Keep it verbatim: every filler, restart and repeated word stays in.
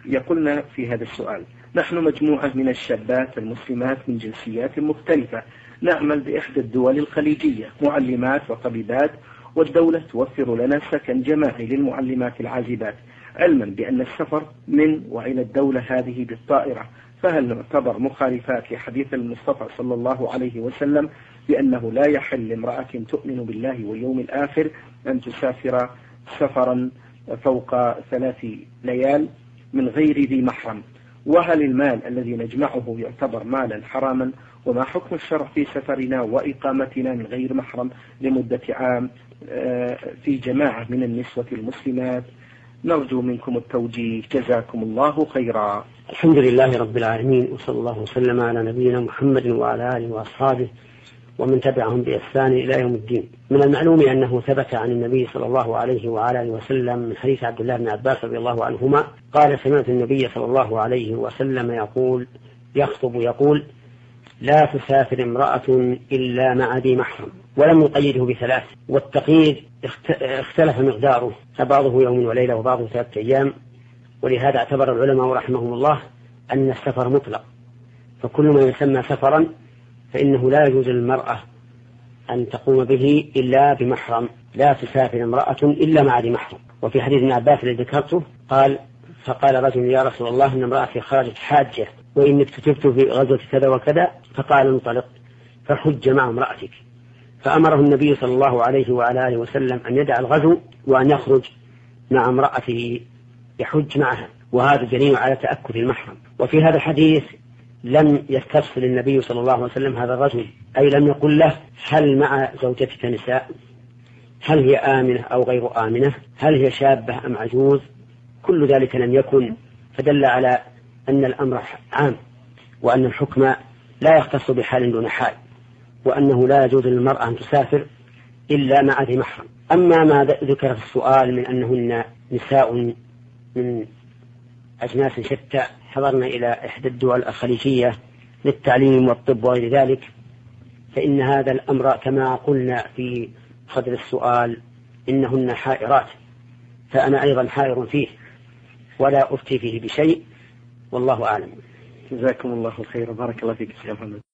يقولن في هذا السؤال: نحن مجموعة من الشابات المسلمات من جنسيات مختلفة نعمل بإحدى الدول الخليجية معلمات وطبيبات، والدولة توفر لنا سكن جماعي للمعلمات العازبات، علما بأن السفر من وإلى الدولة هذه بالطائرة، فهل نعتبر مخالفات لحديث المصطفى صلى الله عليه وسلم بأنه لا يحل لامرأة تؤمن بالله واليوم الآخر أن تسافر سفرا فوق ثلاث ليال من غير ذي محرم؟ وهل المال الذي نجمعه يعتبر مالا حراما؟ وما حكم الشرع في سفرنا وإقامتنا من غير محرم لمدة عام في جماعة من النسوة المسلمات؟ نرجو منكم التوجيه، جزاكم الله خيرا. الحمد لله رب العالمين، وصلى الله وسلم على نبينا محمد وعلى آله وأصحابه ومن تبعهم بإحسان إلى يوم الدين. من المعلوم أنه ثبت عن النبي صلى الله عليه وعلى آله وسلم من حديث عبد الله بن عباس رضي الله عنهما قال: سمعت النبي صلى الله عليه وسلم يقول يخطب يقول: لا تسافر امرأة إلا مع ذي محرم، ولم يقيده بثلاث، والتقييد اختلف مقداره، فبعضه يوم وليلة وبعضه ثلاثة أيام، ولهذا اعتبر العلماء رحمهم الله أن السفر مطلق، فكل ما يسمى سفرا فإنه لا يجوز للمرأة أن تقوم به إلا بمحرم. لا تسافر امرأة إلا مع ذي محرم. وفي حديث ابن عباس الذي ذكرته قال: فقال رجل: يا رسول الله، إن امرأتي خرجت حاجة وإني اكتتبت في غزوة كذا وكذا. فقال: انطلق فحج مع امرأتك. فأمره النبي صلى الله عليه وعلى آله وسلم أن يدع الغزو وأن يخرج مع امرأته يحج معها، وهذا دليل على تأكد المحرم. وفي هذا الحديث لم يستفصل النبي صلى الله عليه وسلم هذا الرجل، أي لم يقل له: هل مع زوجتك نساء؟ هل هي آمنة أو غير آمنة؟ هل هي شابة أم عجوز؟ كل ذلك لم يكن، فدل على أن الأمر عام، وأن الحكم لا يختص بحال دون حال، وأنه لا يجوز للمرأة أن تسافر إلا مع ذي محرم. أما ما ذكر في السؤال من أنهن نساء من أجناس شتى حضرنا إلى إحدى الدول الخليجية للتعليم والطب وغير ذلك، فإن هذا الأمر كما قلنا في صدر السؤال إنهن حائرات، فأنا أيضا حائر فيه ولا أفتي فيه بشيء، والله أعلم. جزاكم الله خيرا، بارك الله فيك يا محمد.